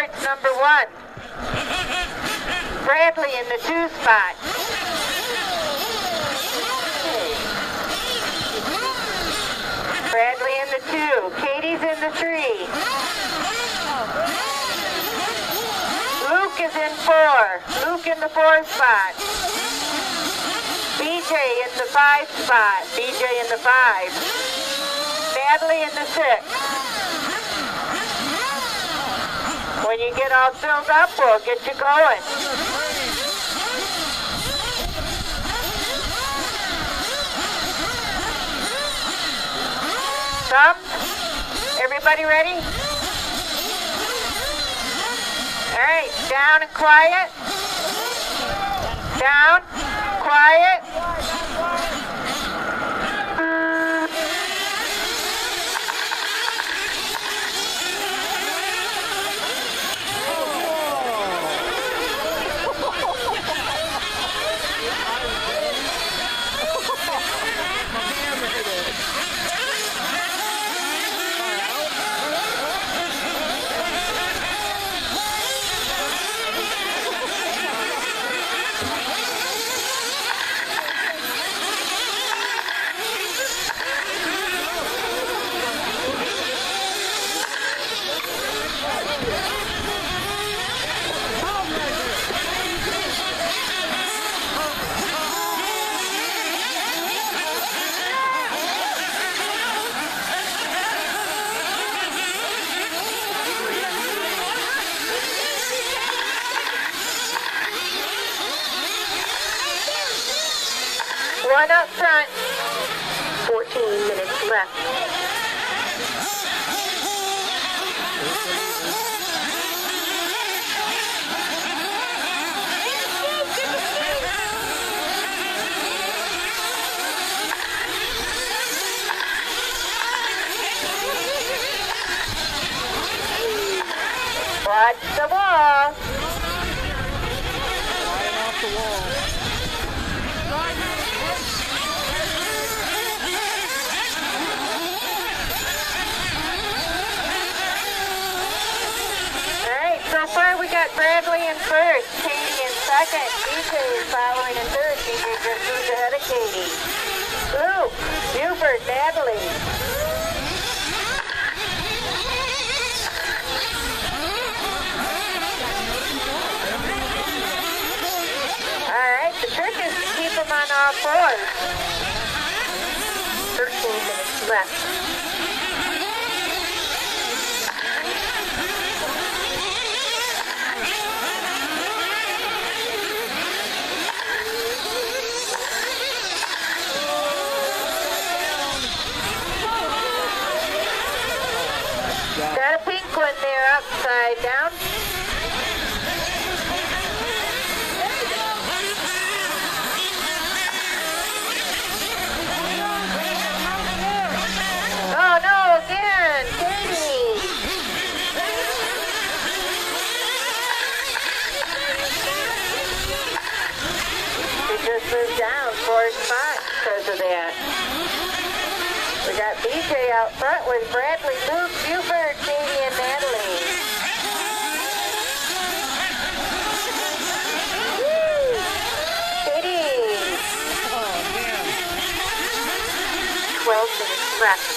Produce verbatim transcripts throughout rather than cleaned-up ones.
Buford's number one. Bradley in the two spot. Bradley in the two. Katie's in the three. Luke is in four. Luke in the four spot. B J in the five spot. B J in the five. Natalie in the six. When you get all filled up, we'll get you going. Thumbs? Everybody ready? All right, down and quiet. Down, quiet. One up front. fourteen minutes left. Watch the wall. Flying off the wall. So far we got Bradley in first, Katie in second, D J is following in third, D J just moved ahead of Katie. Luke, Buford, Natalie. Alright, the trick is to keep them on all fours. thirteen minutes left. Got a pink one there upside down. Oh no, again, Katie. She just moved down four spots because of that. We got B J out front with Bradley, Luke, Buford, Katie, and Natalie. Woo! Katie! Oh, man. twelve minutes left.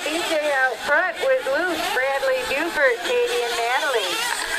B J out front with Luke, Bradley, Buford, Katie, and Natalie.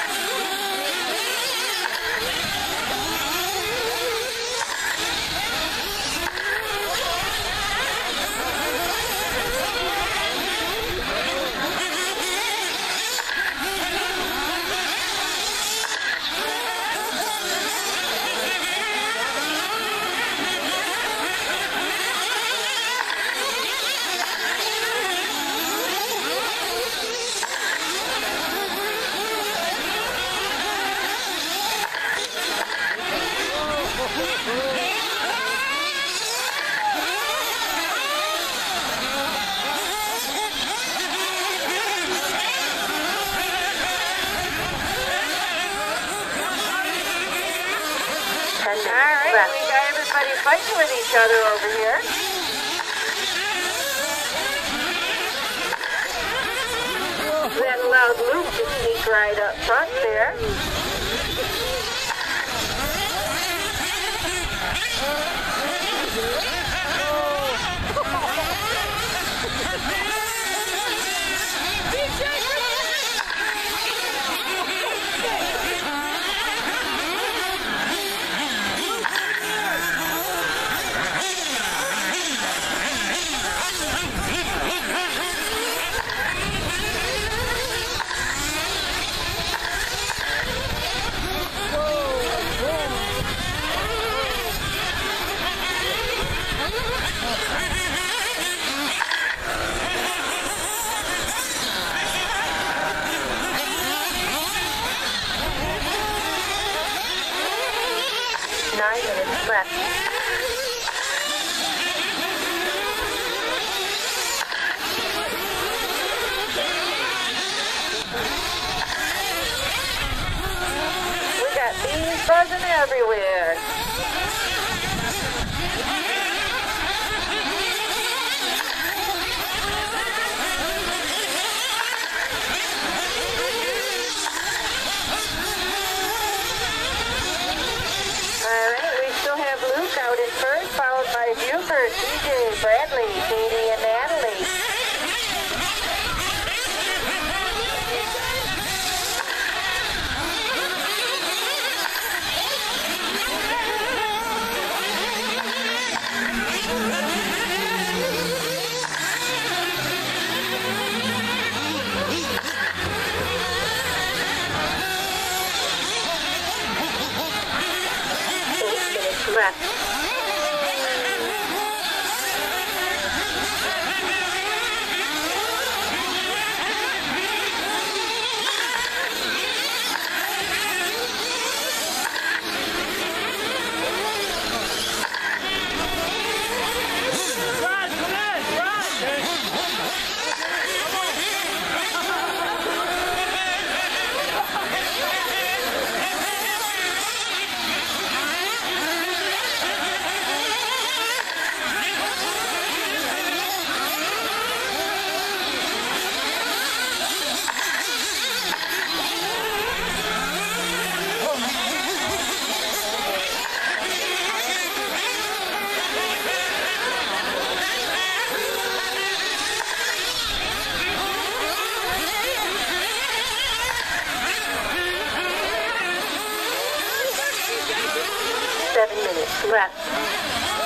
Alright, we got everybody fighting with each other over here. That allowed Luke to sneak right up front there. Nine minutes left. We got bees buzzing everywhere. Out in first, followed by Buford, B J, Bradley, Katie, and Natalie. Eight minutes left. Seven minutes left.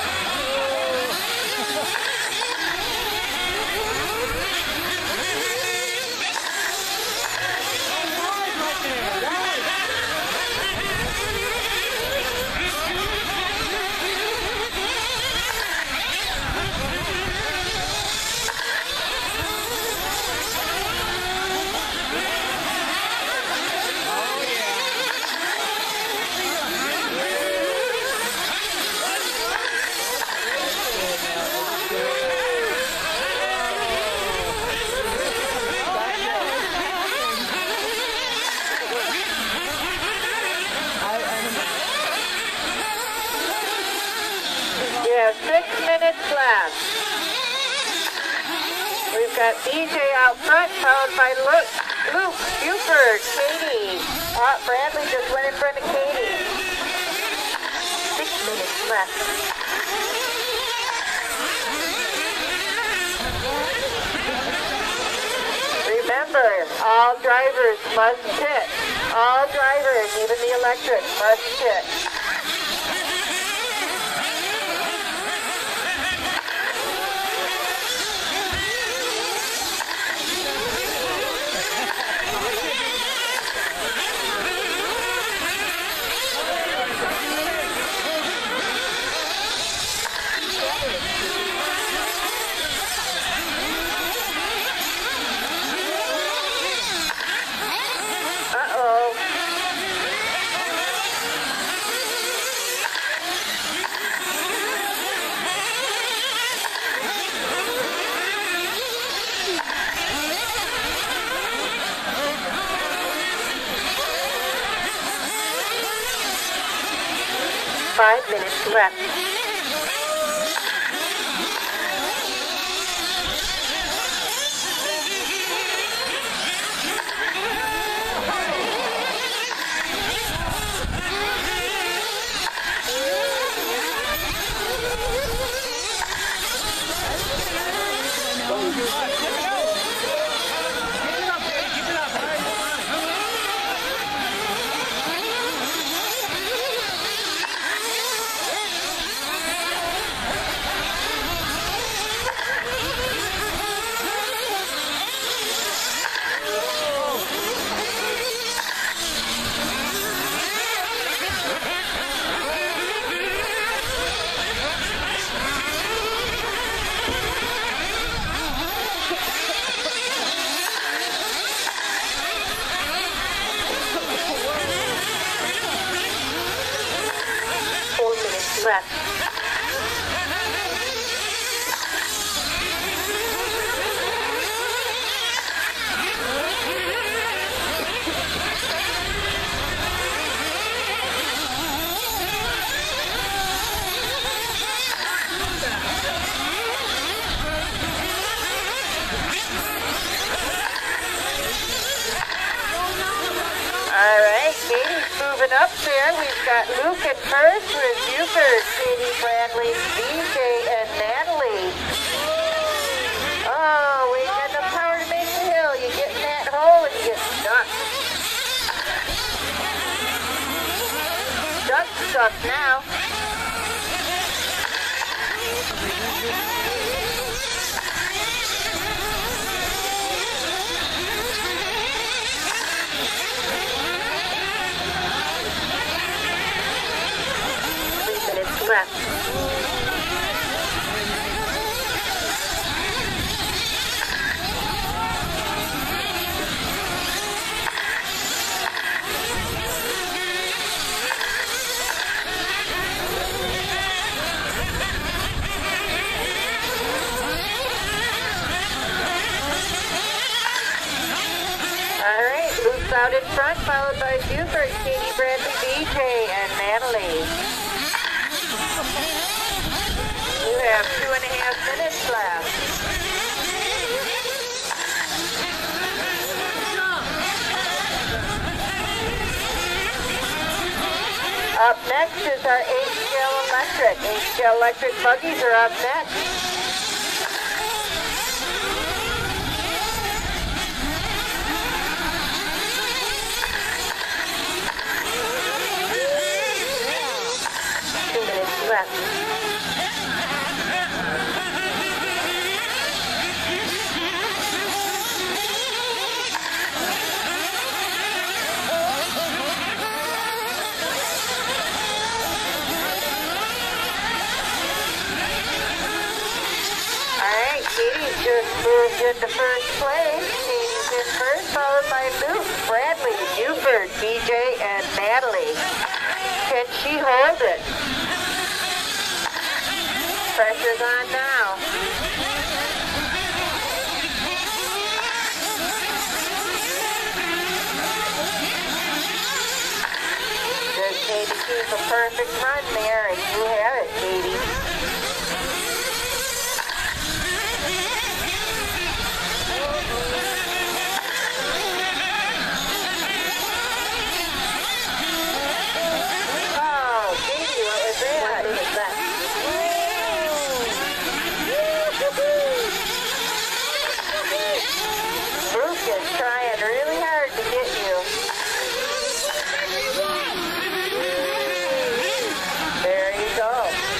Six minutes left. We've got B J out front, followed by Luke, Luke, Buford, Katie. Oh, Bradley just went in front of Katie. Six minutes left. Remember, all drivers must pit. All drivers, even the electric, must pit. Five minutes left. Left. All right, Katie's moving up there. We've got Luke at first with Buford, Katie, Bradley, B J, and Natalie. Oh, we got enough power to make the hill. You get in that hole and you get stuck. Stuck, stuck now. Left. All right, Luke's out in front, followed by Buford, Katie, Bradley, B J, and Natalie. You have two and a half minutes left. Up next is our H-Gel Electric. H-Gel Electric buggies are up next. Two minutes left. Katie's just moved into first place. Katie's in first, followed by Luke, Bradley, Buford, B J, and Natalie. Can she hold it? Pressure's on now. Just need to keep a perfect run there, and you have it, Katie. is trying really hard to get you. There you go.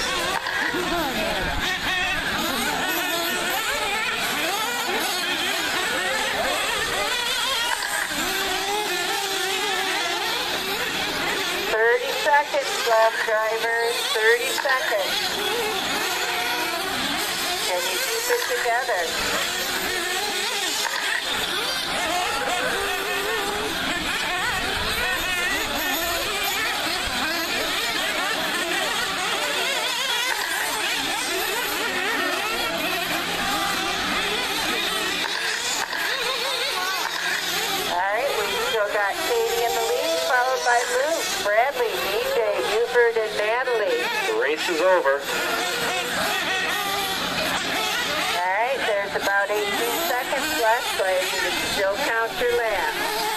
thirty seconds left, drivers. thirty seconds. Can you keep it together? Got Katie in the lead, followed by Luke, Bradley, B J, Buford, and Natalie. The race is over. All right, there's about eighteen seconds left, so you can still count your laps.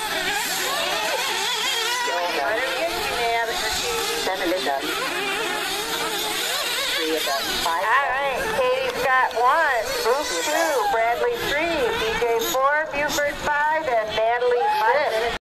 Don't let her get you, Natalie. Seven is up. Three is up. Five. All right, Katie's got one. Luke two. Bradley three.